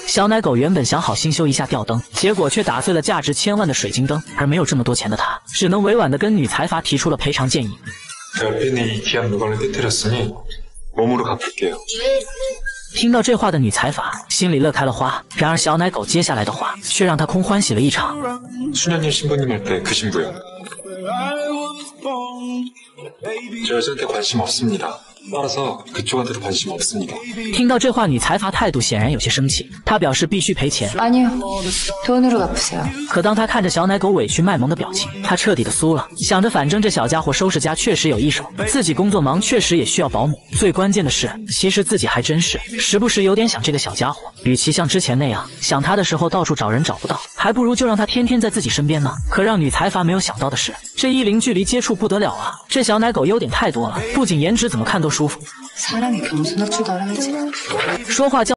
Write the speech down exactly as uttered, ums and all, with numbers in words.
小奶狗原本想好心修一下吊灯，结果却打碎了价值千万的水晶灯，而没有这么多钱的他，只能委婉地跟女财阀提出了赔偿建议。 听到这话的女财阀心里乐开了花，然而小奶狗接下来的话却让她空欢喜了一场。 수년님 신부님 할 때 그 신부요. 저 여자한테 관심 없습니다. 따라서 그쪽한테도 관심 없습니다. 听到这话，女财阀态度显然有些生气，她表示必须赔钱。 아니요, 돈으로 갚으세요. 可当她看着小奶狗委屈卖萌的表情，她彻底的酥了，想着反正这小家伙收拾家确实有一手，自己工作忙确实也需要保姆。最关键的是，其实自己还真是时不时有点想这个小家伙。与其像之前那样想他的时候到处找人找不到，还不如就让他天天在自己身边呢。可让女财阀没有想到的是，这一零距离接触不得了啊！这小奶狗优点太多了，不仅颜值怎么看都舒服， 사람이 겸손할 줄 알아야지. 说话叫。